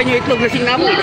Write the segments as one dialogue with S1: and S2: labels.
S1: Bukan yung itlog na sinamoy.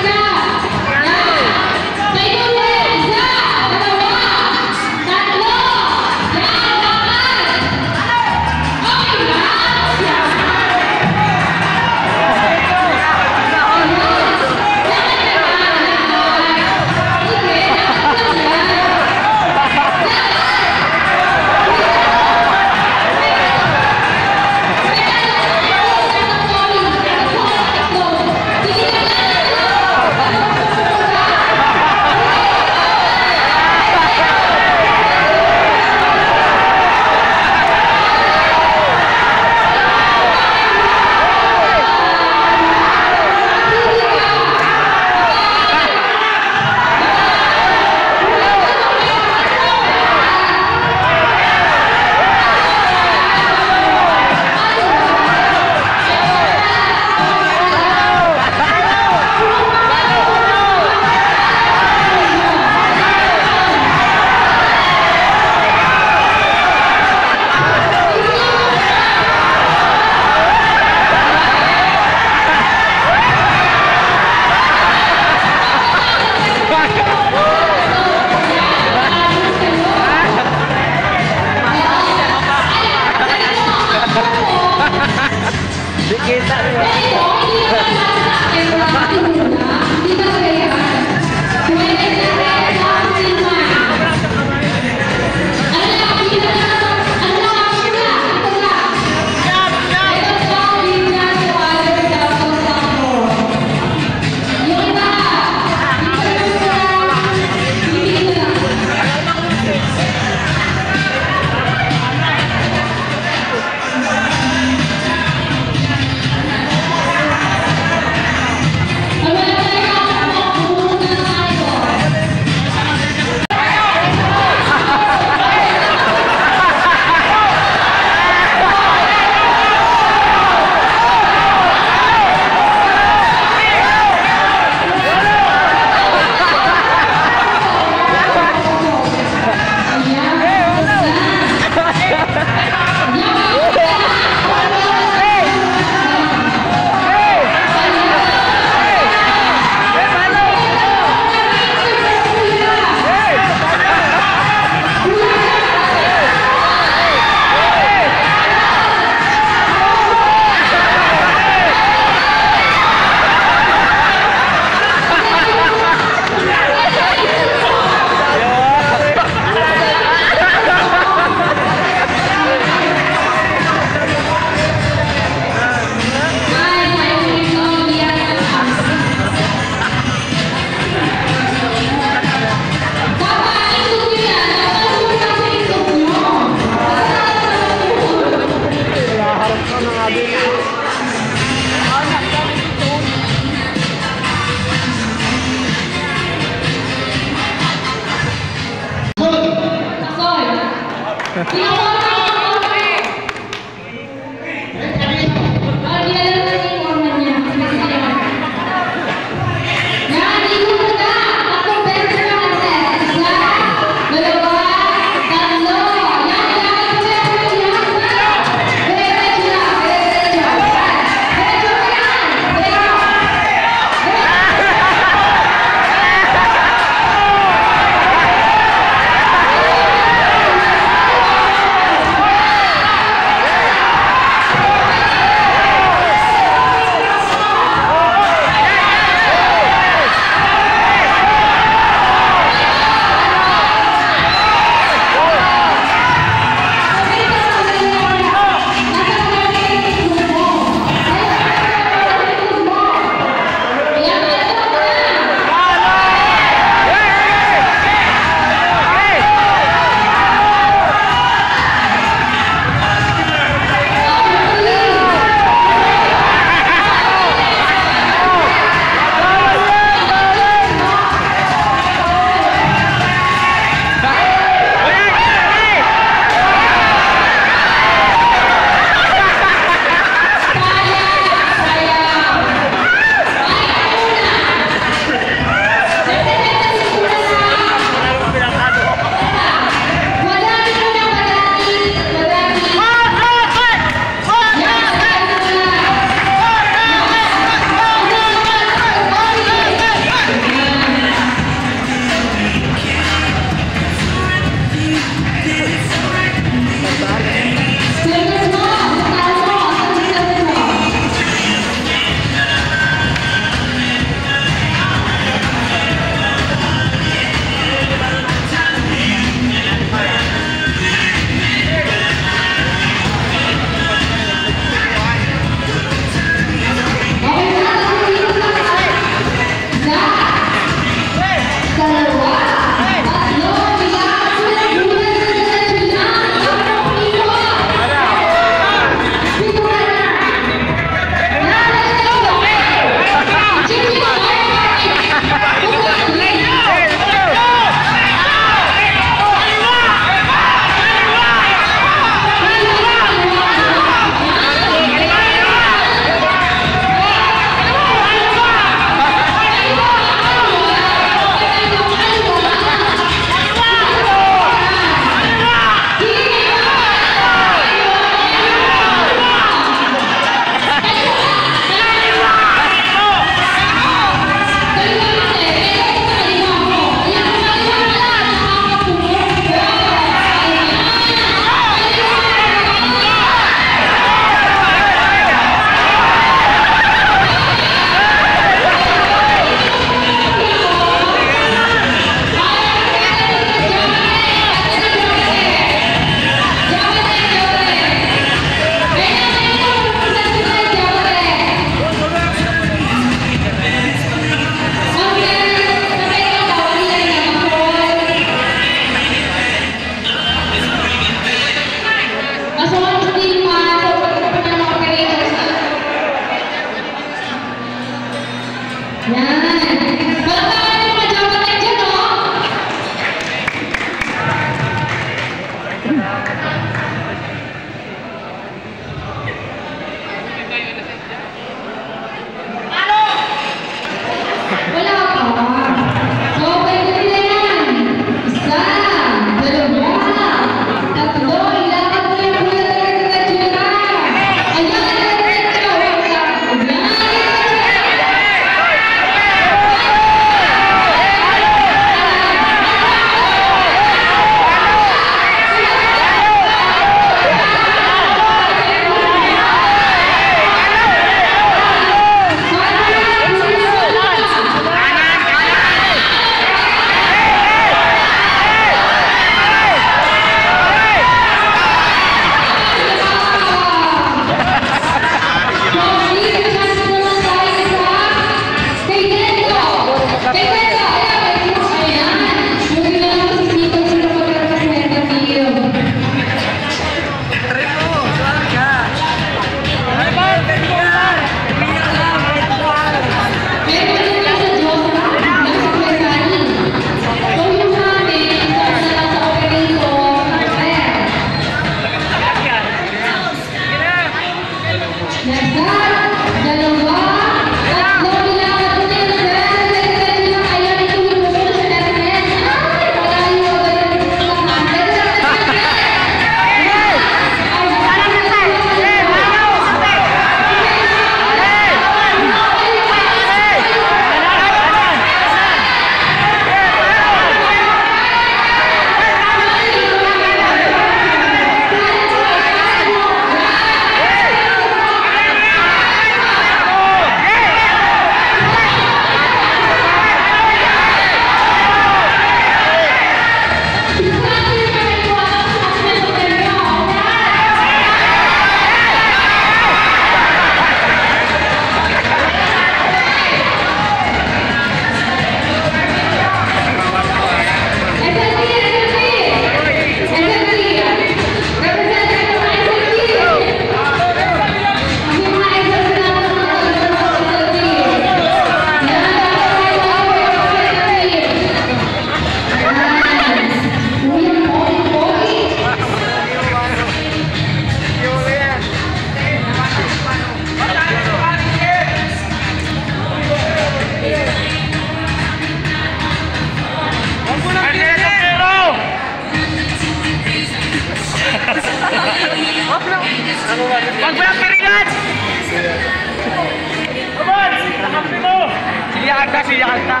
S1: siya kanta.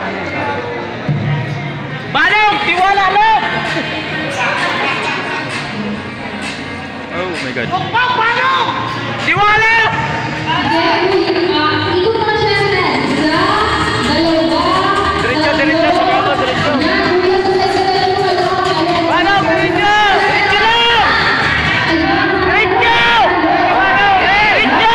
S1: Balong! Tiwala lang!
S2: Oh my God.
S1: Balong! Tiwala!
S3: Ikot na siya sa dalawa.
S1: Diretso, diretso. Sumago, diretso. Balong, diretso! Diretso lang! Diretso! Diretso!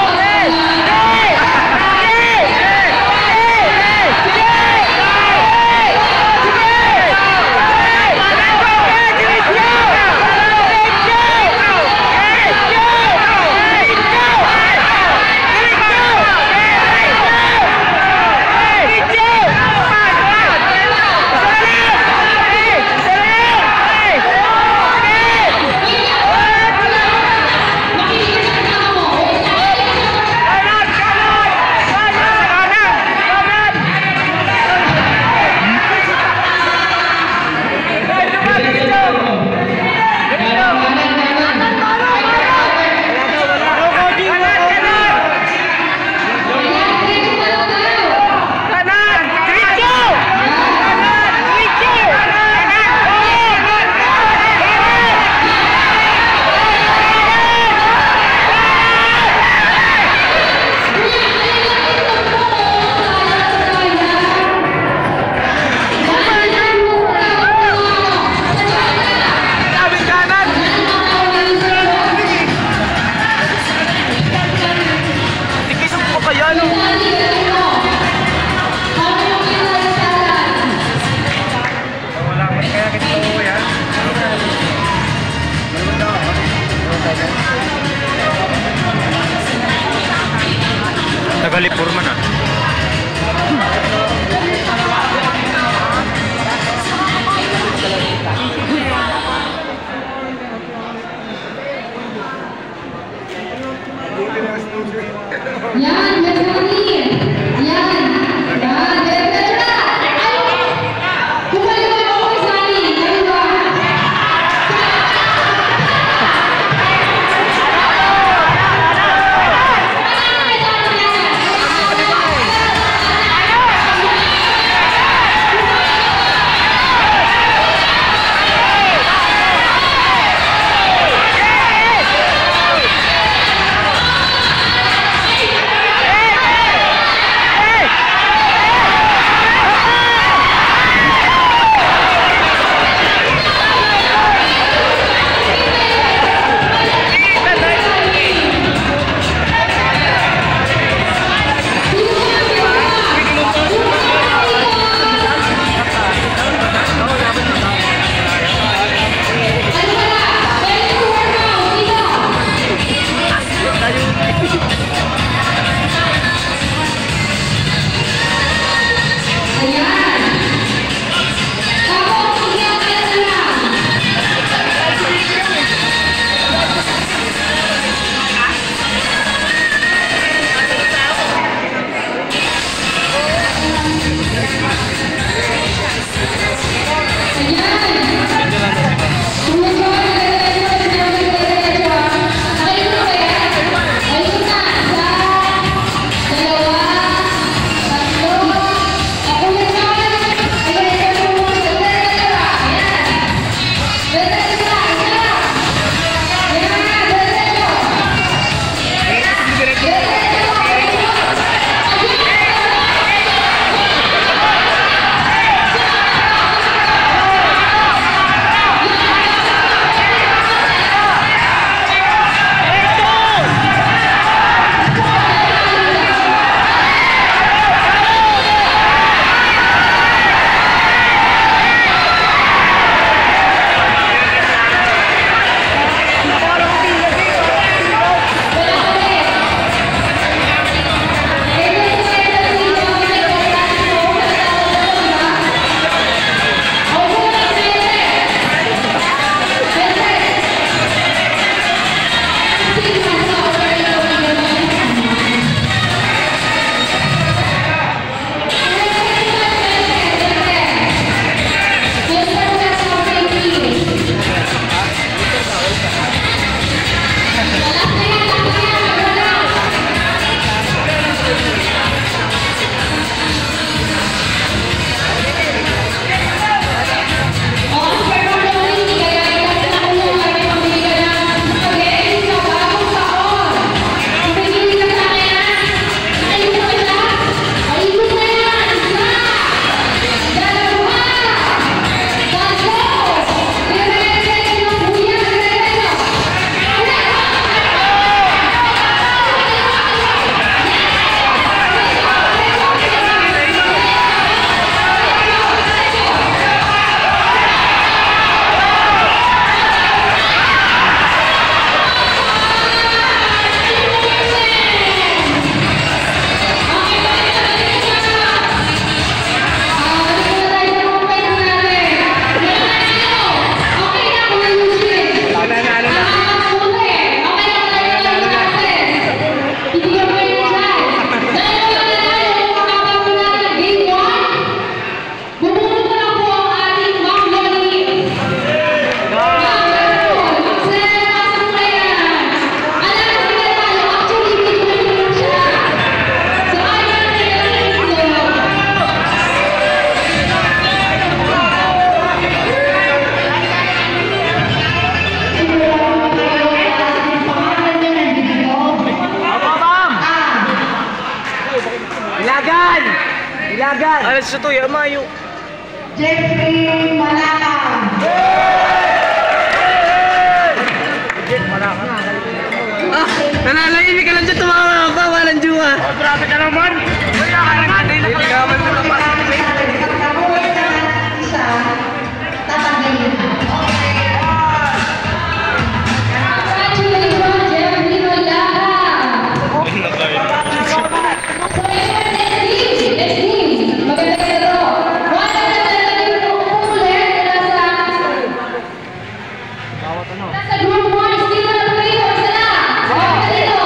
S2: Tagalipur man ah.
S3: Yan, let's go here. Yan. Yan, diretso na. Kumali mo yung Sani. Dalawa.
S1: Ilagan! Ilagan! Alas sa to, yamayo.
S3: Jeffrey Malaka.
S1: Nanalayin ka lang dyan, tumawa ka, walang juwa. Oh, grabe ka naman. Hindi naman ito naman.
S3: Isa, tatanggalin. Congratulations, Jeffrey Malaka. So, next team. Maganda kayo to. Wala na talaga yung popular na nasa group 1, still na kayo. Isa na. Maganda dito.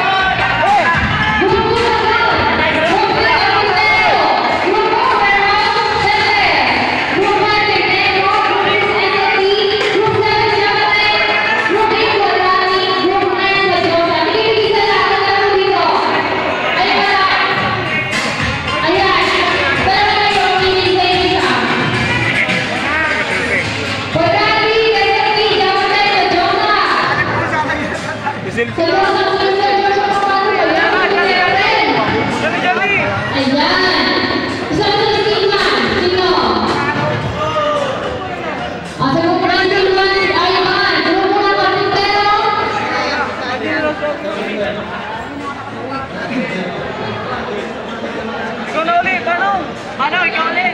S3: Group 2 na kayo. Group 3 na kayo. Group 4, Meron, Sete. Group 5, Negro. Group 6, SLT. Group 7, Siyempre. Group 8, Wadrani. Group 9, Sajosa. Hindi isa lang. Maganda dito. Ayan na lang. Ayan. Pero kayo, hindi sa isa. Wadrani, SLT, Siyempre, Sajosa. Sajosa, Siyempre, Sajosa, Paano. Ayan.
S1: Jali!
S3: Ayan. Isang team sino? Sa group 1, team 1, Ayman. Group 1, Carpintero.
S1: Ikaw na ulit, ano? Ano, ikaw ulit?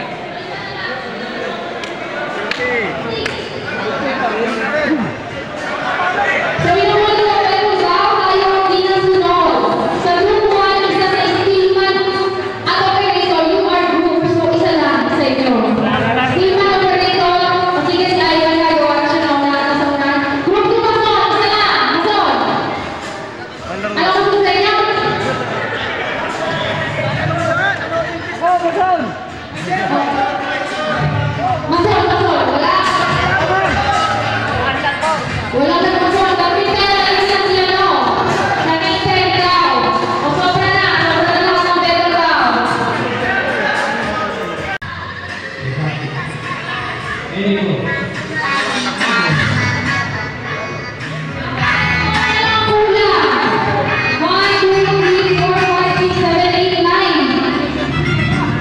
S3: Sa minuto ko kayo tayo hindi nasunod. Sa group 1, isa sa steelman at operator, you are group. So, isa lang sa inyo. Steelman operator, o sige si Ayman kayo, at siya na nasa unahan. Group 2, Mason, isa lang. Mason. Ano gusto sa inyo? Mason, wala. Wala na Mason, Carpintero, isa si ano? Nag-intend daw. O sobra na lang ng pera daw. Kuya. 1, 2, 3, 4, 5, 6, 7, 8, 9.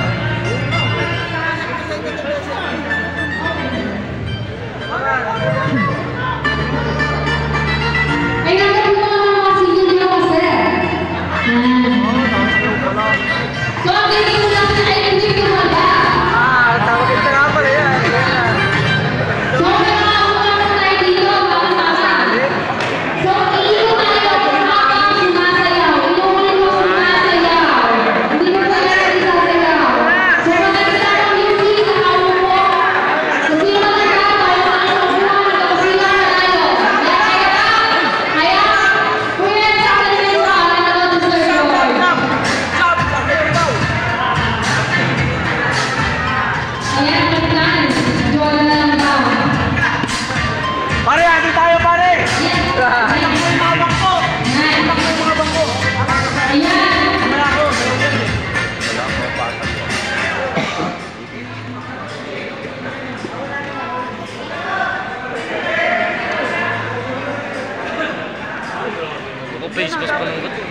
S3: Ay, nasa po mga senior na kasi. So, ang ganyan ko lang ay hindi ko mada.
S1: Tawag ito nga pala yan.
S3: So, nakakakuha tayo dito, mga mama. So, iiwan tayo habang sumasayaw. Inuulit mo sumasayaw. Hindi mo talaga isasayaw. So, maganda ang music sa kawo mo. So, sino maganda? Tayo sa kasabuhan. Magkakasilan tayo. Kaya, kuya, sa akin yung mga nanonood sa Lord. Ayan, magkaan. Jola na lang daw.
S1: Pare, andi tayo pare!
S3: Yes.
S1: Ayan mo yung mga bangko!
S3: Ayan.
S1: Ayan mo yung mga bangko!
S3: Ayan.
S1: Wala ako.
S2: Ako Facebook pa lang ito.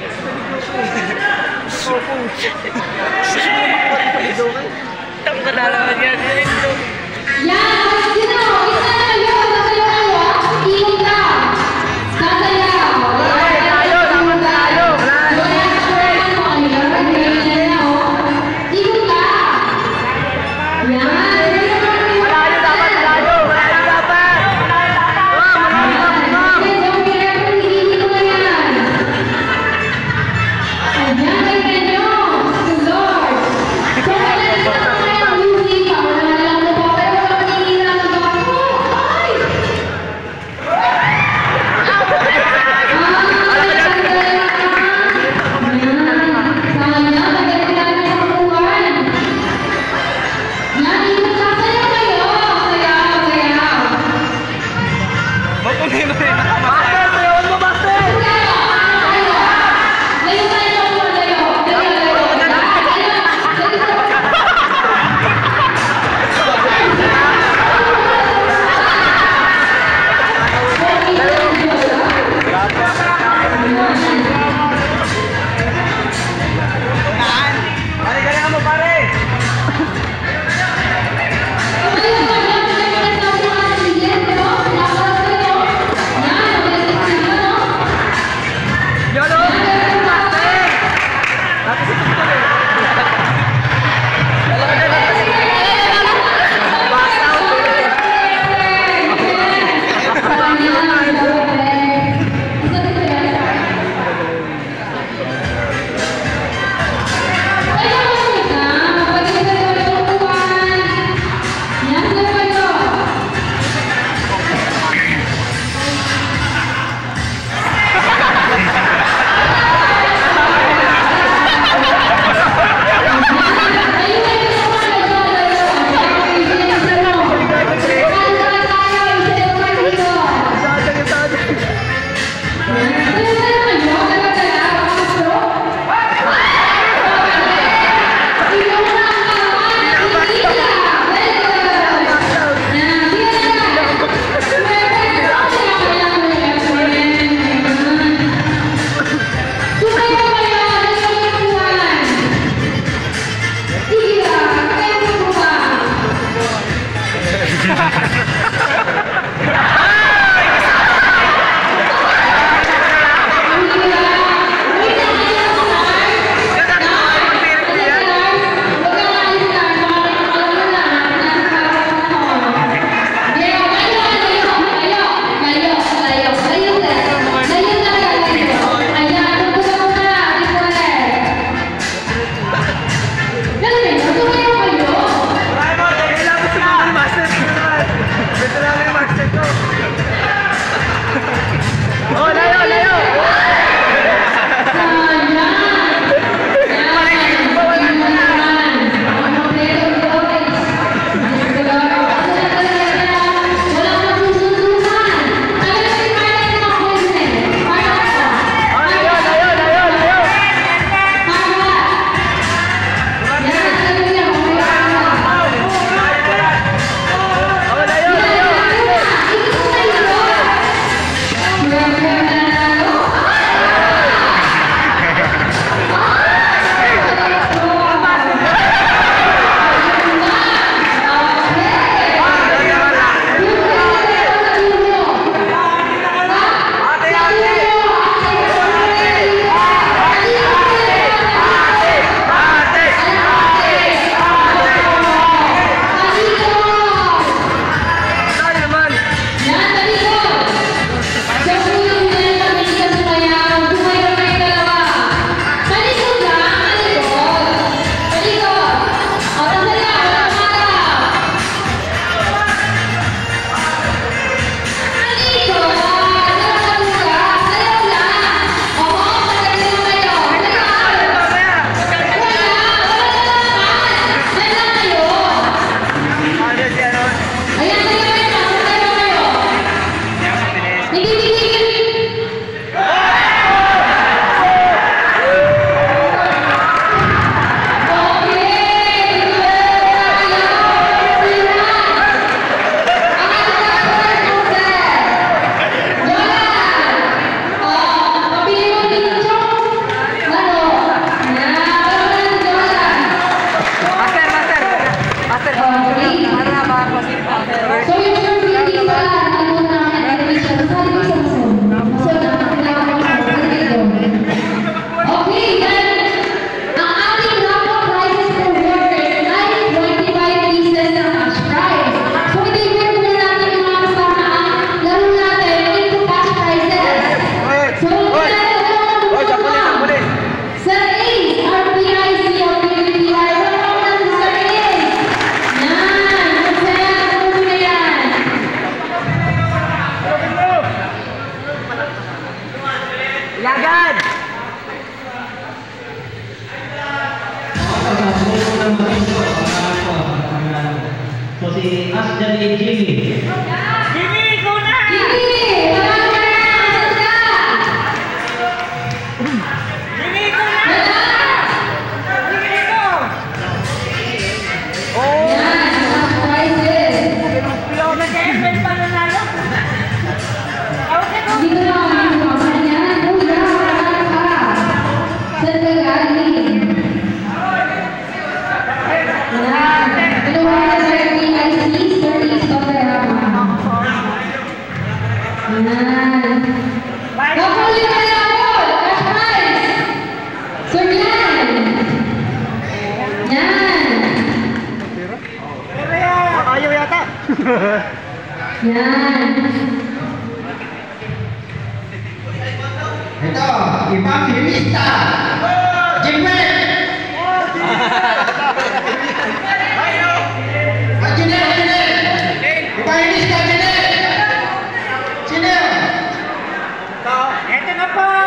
S1: Tang ka na lang yan.
S3: Yan, sino? Isa na kayo. Sasayaw kayo. Ikot ka. Sasayaw.
S1: Tayo, dapat tayo.
S3: Wala sa program mo. Ayan, ganyan na, oh. Ikot ka. Yan.
S1: Malayo dapat, malayo. Malayo dapat. Malayo dapat.
S3: Sige, don't be careful. Ikot na yan. Ayan, ganyan nyo. To Lord. So, kailan ito na kayo ang music? Wala na lang po po. Pero wala maningin lang ang gawa ko. Ay!
S1: Master, sayawan mo, Master! So si Asjan ni Jimmy.
S2: Jimmy, ikaw na!
S3: Jimmy! Wala ka na! Asan ka?
S2: Jimmy, ikaw na! Jimmy, ikaw!
S3: Yan, mga prizes.
S2: Ikaw na kaya pa nanalo.
S3: Hindi ko na kami yan. Kuya, wala ka. Saan ka galing? Yan. Dalawa na sa PIC, Sir Isto Terama. Yan. Kapuli ka na ako! Cash prize! Sir Glenn! Yan.
S2: Ayaw yata.
S3: Yan.
S1: Ito, evangelista. Jimmy. Evangelista Jimmy.
S2: Ito na po!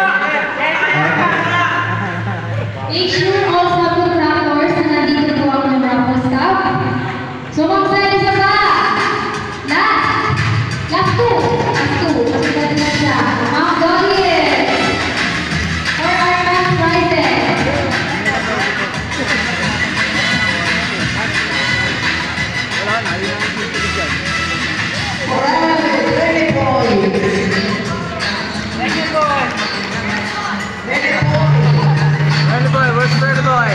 S3: Make sure all sabon rappers na nandito po ang mga rappers staff. So, mag-send isa pa. Last two. Pagkakita na siya. Ma'am Dorian. For our best prizes.
S1: Ready boy.
S2: Thank you po!
S1: Ready boy.
S2: Ready boy, where's Ready boy?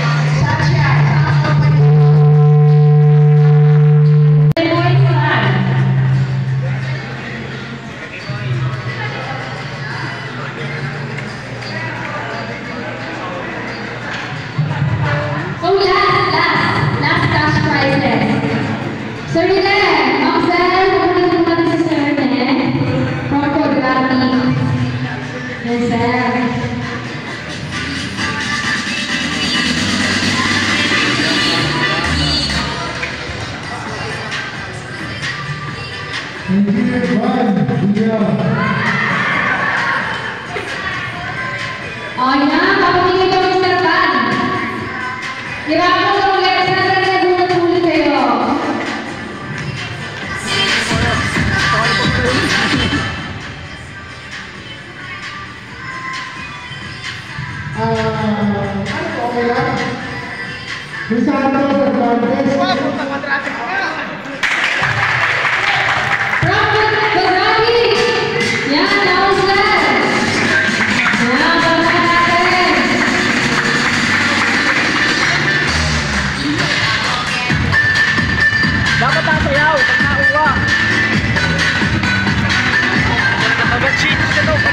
S3: Oh, last cash prizes. Sir Nene, Ma'am Sel, kukunin po natin si Sir Nene from Photography. Yes, sir. Oh, yan. Papamigay ko Mr. Pan. Hirapan mo ulit. Sana nag-ulit kayo.
S1: Okay lang. Saan ito sa Batanggas?
S2: Punta ko traffic na!
S3: From Batanggas. Yan, naos lang. Yan, baba natin.
S2: Dapat nasayaw pag nakuha. Mag-cheatos ka daw.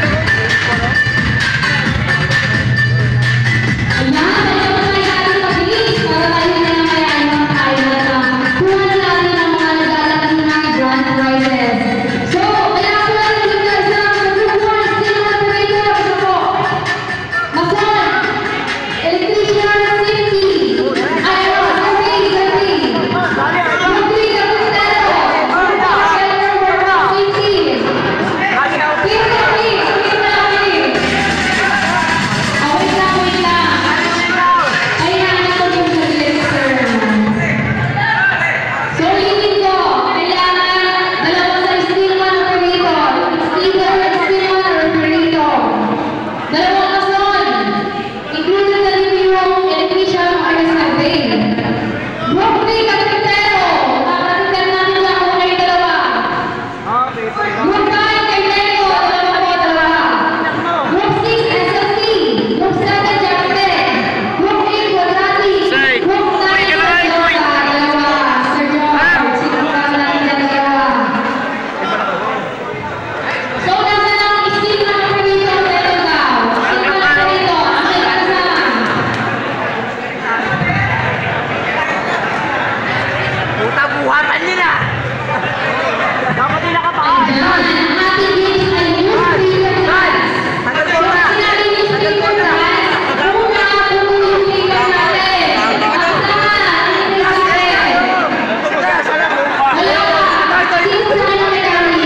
S3: Ayan, tayo na tayo natin mabilis para tayo na namayain mga tayo na kuha na natin ang mga naglalagay ng grand prizes. So, kaya ako lang nagigil sa group 1, still operator, isa po. Mason, electrician, safety. Ayaw, survey. Group 3, kapitero. Shelter worker, safety. Keep namin. Wait lang. Ayan ako yung nag-lister. So, ulitin ko, kailangan dalawa sa steelman operator. Steelman operator. Dalawang mason. Included na rin yung electrician or survey. Group 3, kapitero. Kapatikan natin lang kung kayo dalawa. Group 5, kayo dalawa. Group 6, SLT. Group 7, Jacte. Group 8, Quadrati. Group 9, dalawa. Sir George, sinumpahan natin dalawa. So, nasa lang isip na operator dito daw. Isip na operator. Akin ka na.
S2: Puta, buhatan nila! Dapat nila kapakain!
S3: Ayan, ang ating games ay newspaper prize. So, ang sinabi newspaper prize, una po yung paper natin. Dalawa, sino sa ano may kami?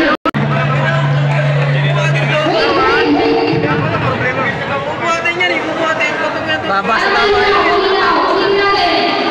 S3: Wait.
S2: Bubuhatin yan eh, bubuhatin.
S3: Ano yun? Huli natin.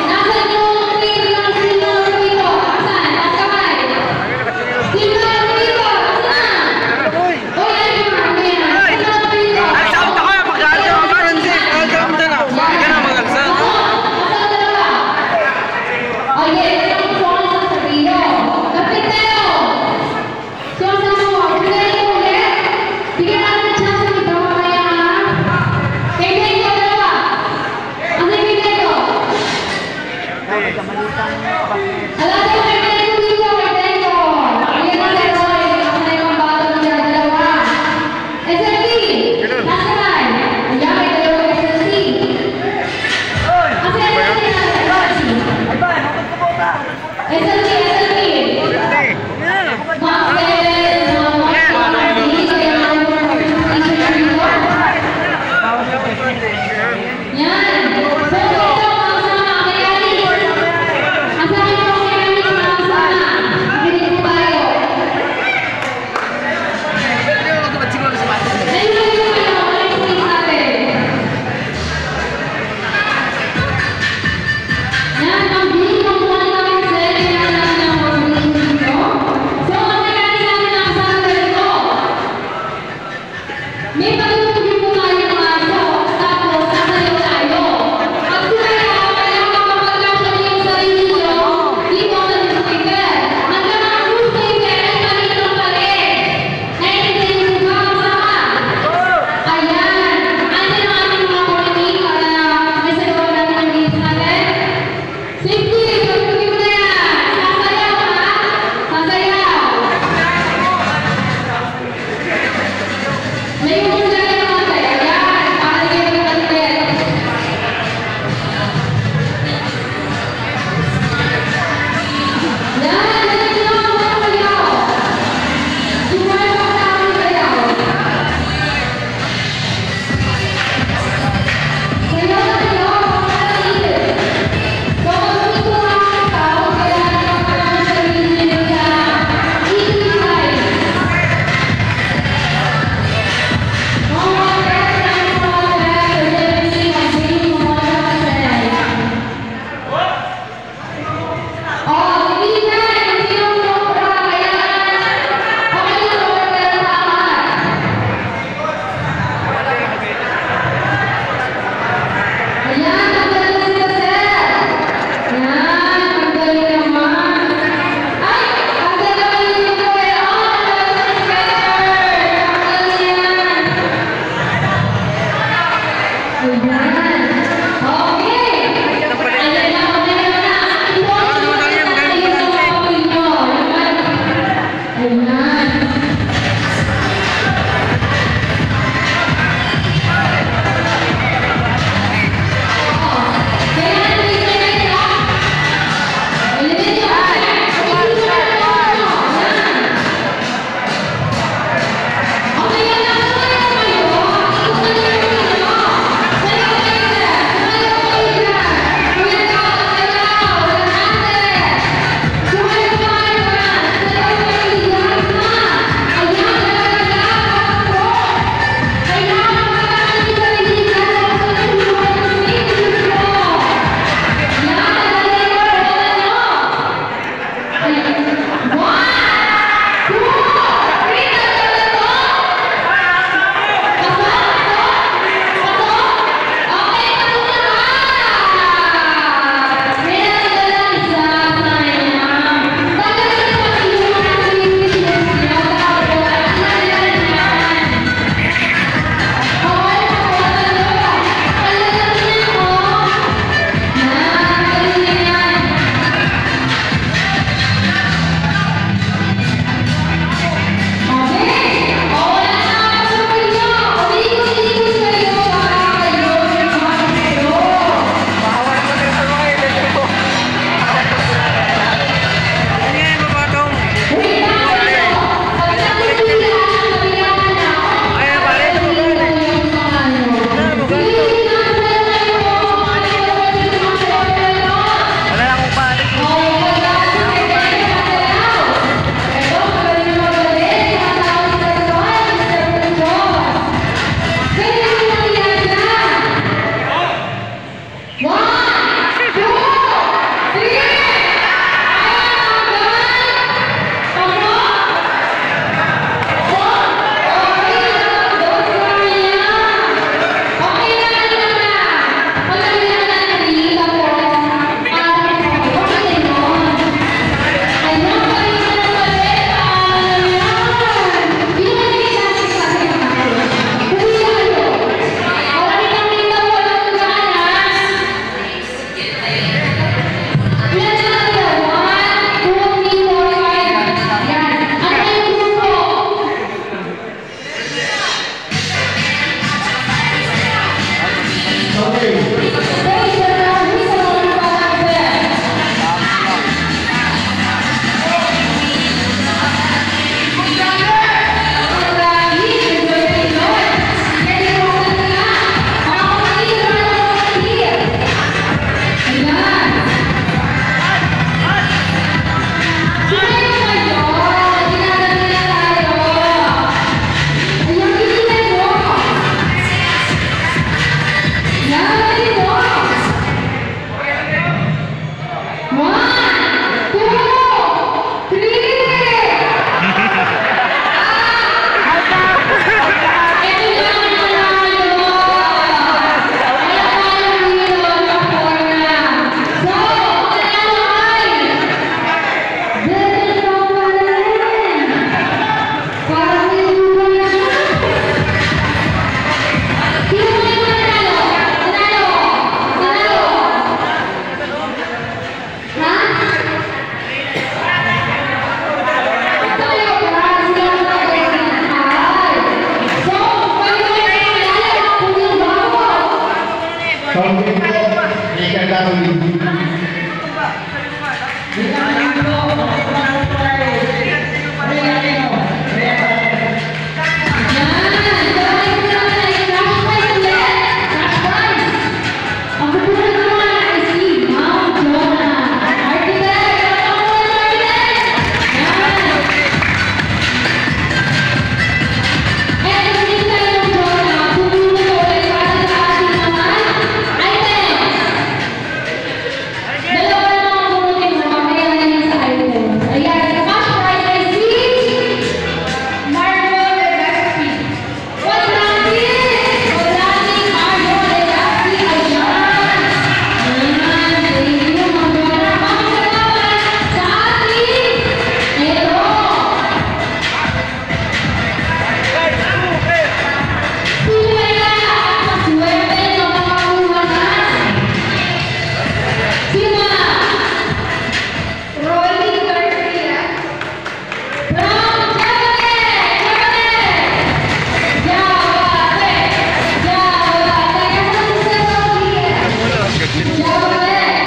S3: Job ulit.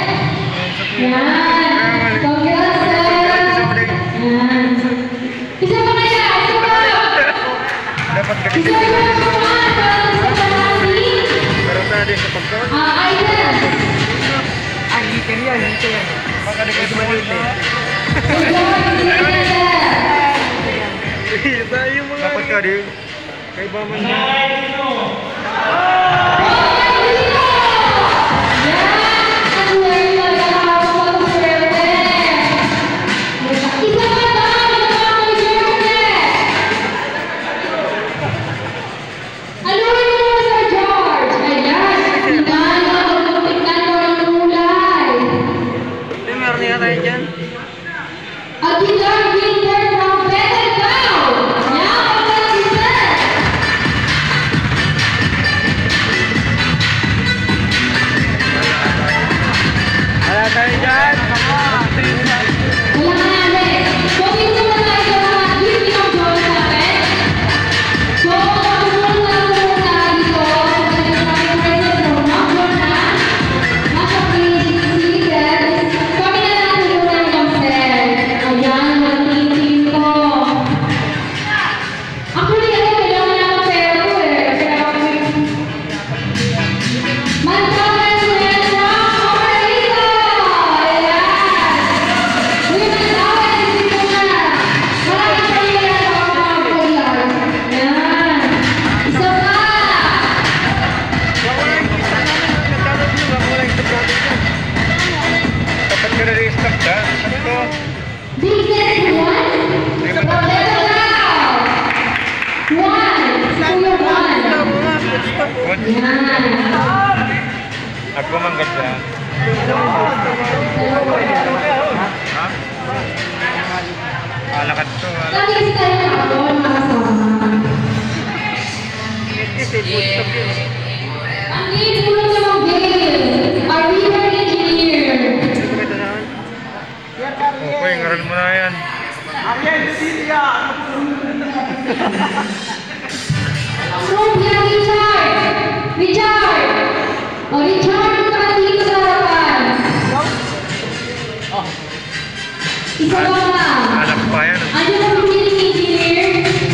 S3: Yan. Congrats, sir. Yan. Isa pa kaya? Isa pa.
S1: Dapat ka
S3: Isa pa naman. Isa pa natin.
S1: Pero tadi sa pagkakas.
S3: Aiden.
S1: Hitin yan. Baka di kayo malit eh.
S3: Tayo
S1: mga... Dapat ka di. Kay Baman na. Ako man ganda. Alakat to.
S3: Lagi tayo nakapon, mga kasama. Ang game po ng mga game. Our river engineer.
S1: Okay, ngaran mo na yan.
S3: Sophia, Richard! Richard! O, Richard, punta ka dito sa harapan. Isa lang na.
S1: Alam pa yan.
S3: Andiyan ang beginning engineer.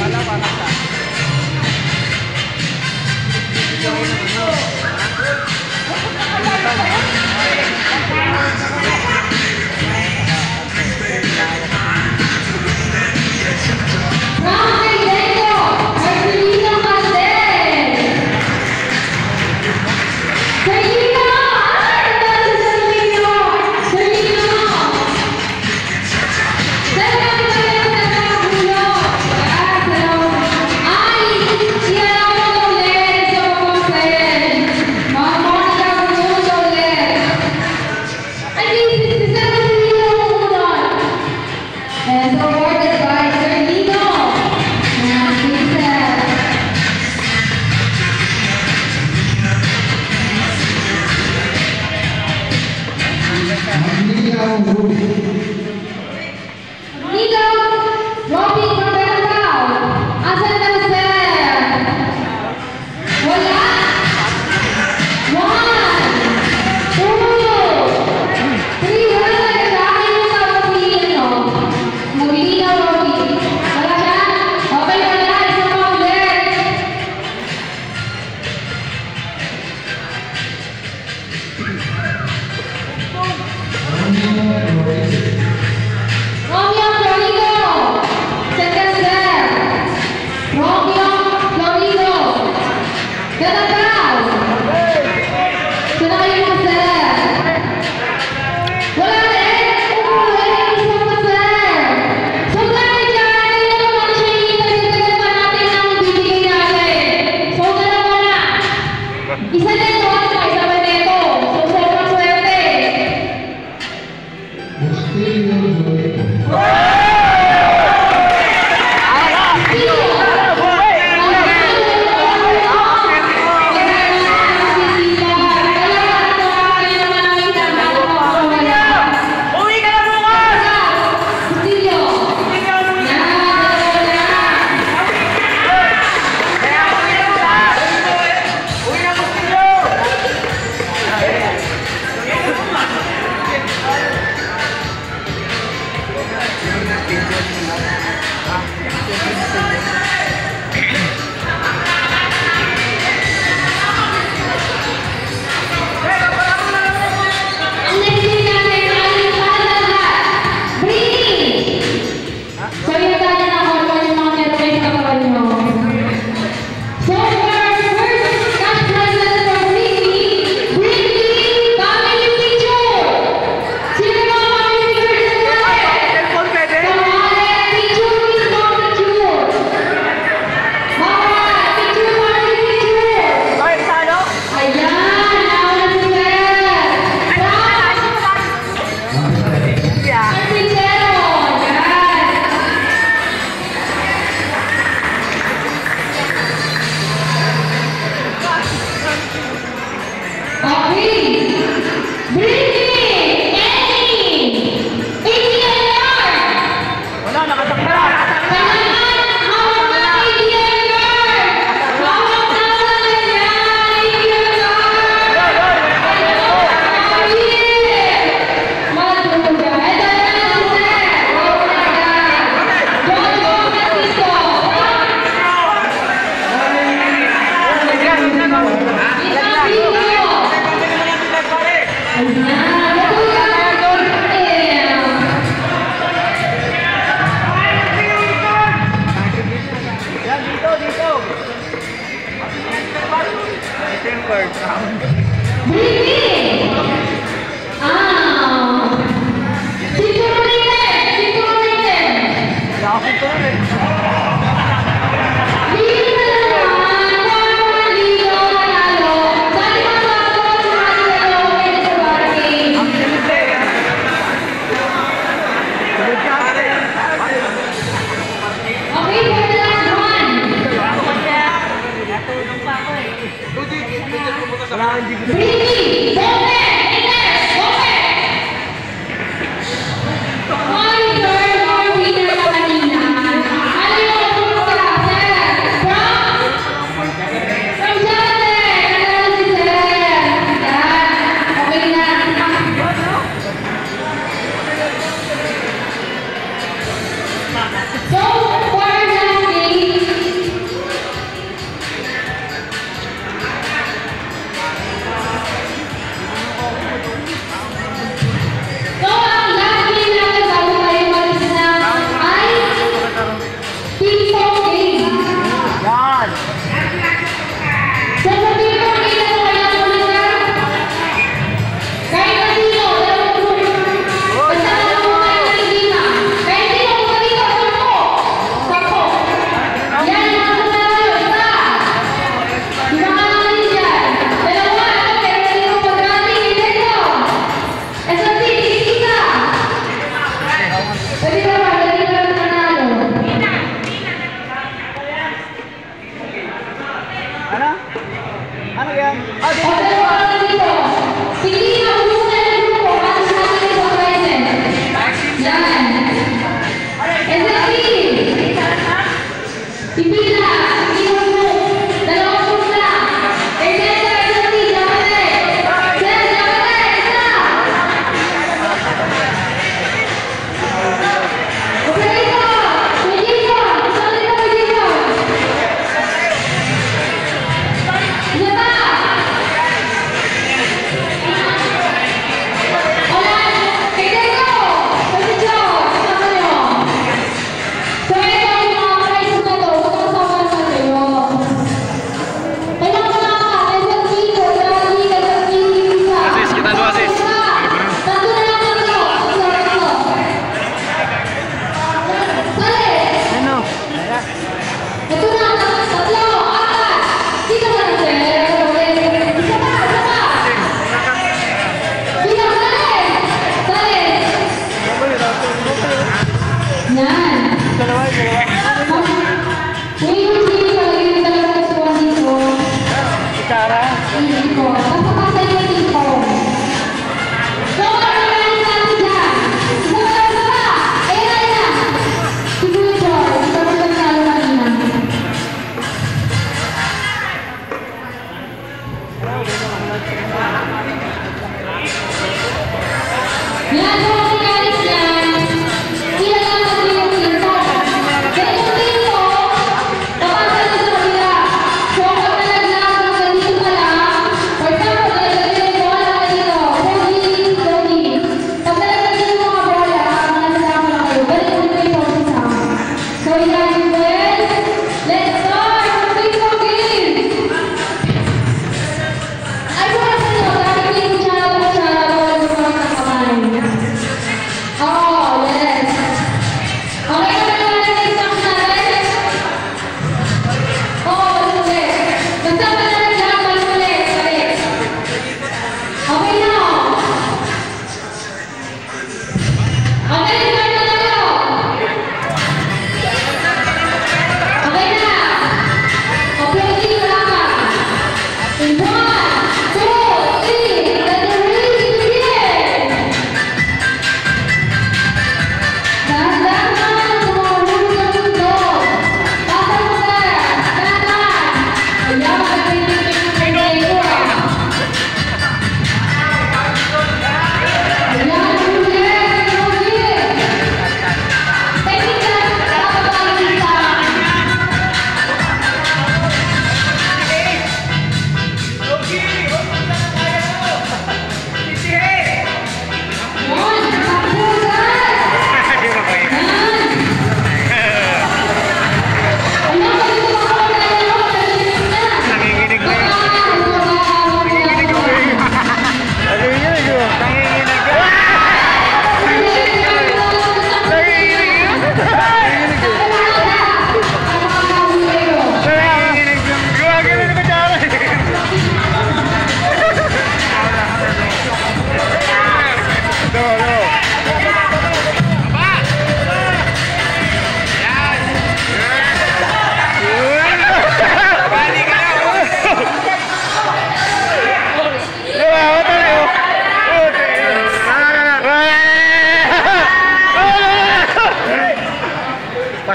S3: Isa na ito, isa pa nito. So, sobrang swerte.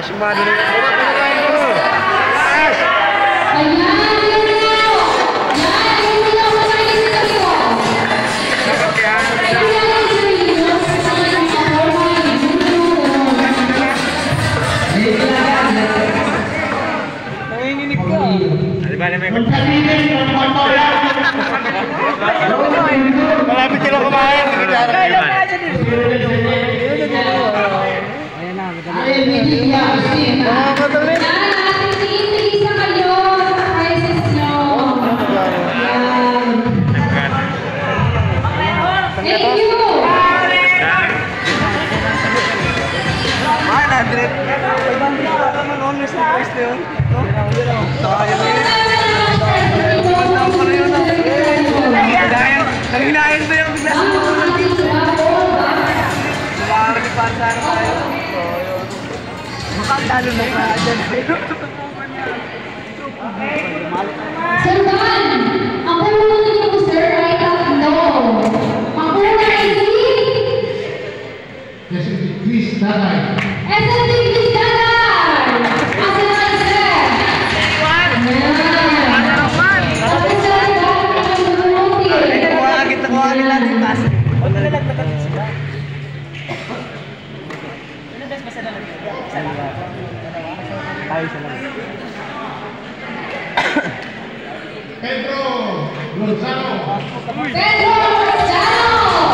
S1: Simado na yun.
S2: Nanginginig ka.
S1: Di ba naman yung malapit sila kumain.
S2: Kaya na dyan eh.
S3: Thank you!
S1: 100. Nanghinahin ba yung bigla? Sana tayo. Makakalo na ka dyan.
S3: Sir Juan, ang kulungan niyo po sir ay tatlo. Ang kulungan ay si?
S4: Please, Tatay.
S3: SLT Please Dagar! Asa na kayo sir?
S1: Nakuha natin pass. Huwag na nagtatalit sila.
S4: Pedro Gonzalo.
S3: Pedro Gonzalo!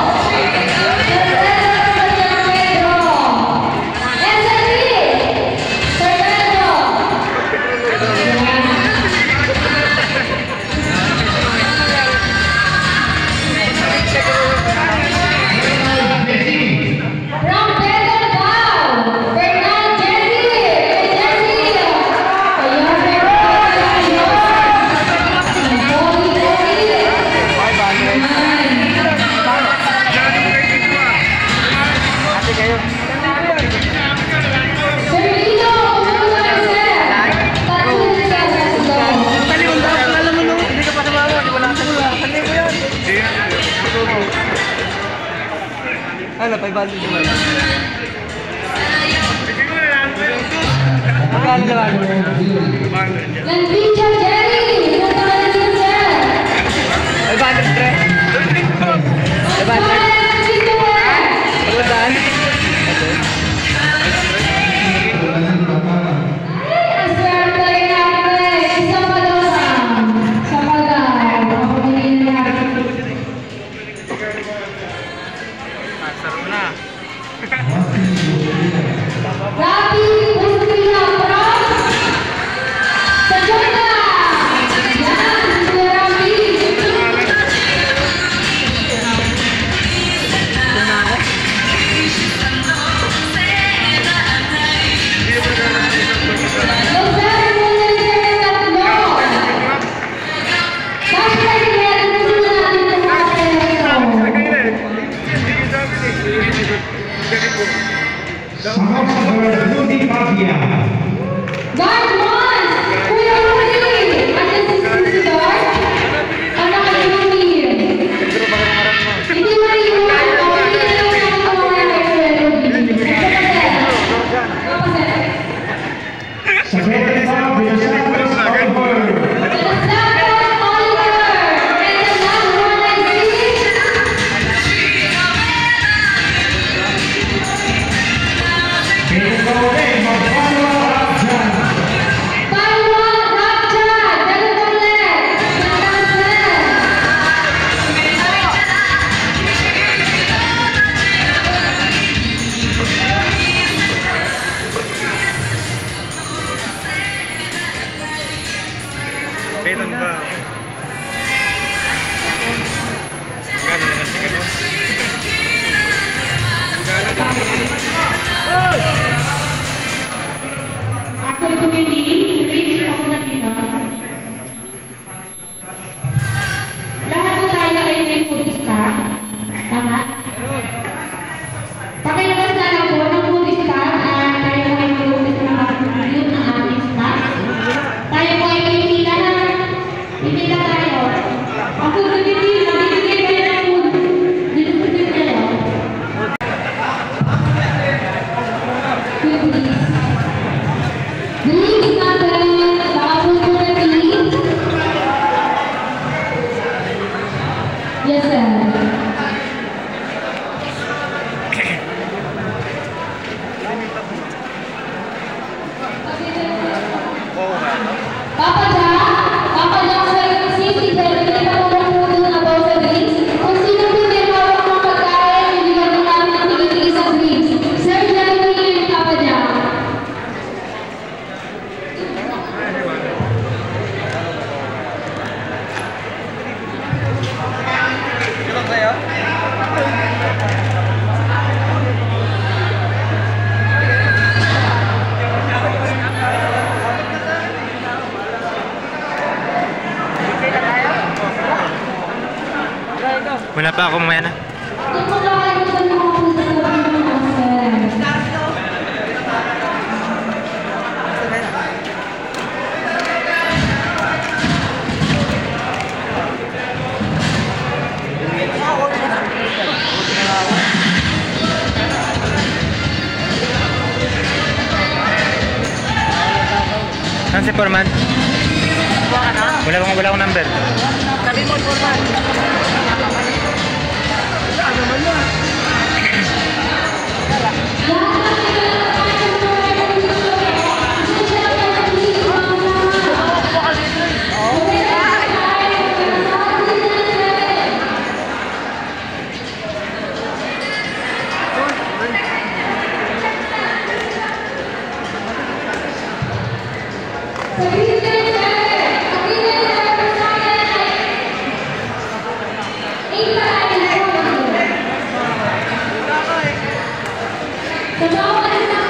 S1: Ano, 500 naman. Magkano naman?
S3: Landicha Jerry! Punta ka na din sir!
S1: 500 pre? 500? Pagladaan?
S3: Ang swerte natin! Isang pa daw lang! Sa pagkaw! Makamili na natin.
S2: Sarap na.
S3: Rapi Pustria from Sajona! Yan! Si Rapi! Luzar muna sir tatlo! Hashtag meron muna natin ng
S4: Sama Berhudi Pavia.
S3: Guard one! Kuya Rudy! Ano si Guard? Anak ni Rudy! Hindi mo rin yung ano, hindi na lang yung mga Kuya Rudy.
S4: Sa Berhudi Pavia, Oliver.
S3: Velasquez Oliver! And the last one I see.
S4: Pedro Malvar.
S2: Wala pa ako, mamaya na. Saan si Foreman? Wala akong number.
S1: Sabi mo, Forman. Ano naman yan?
S3: Sa bawat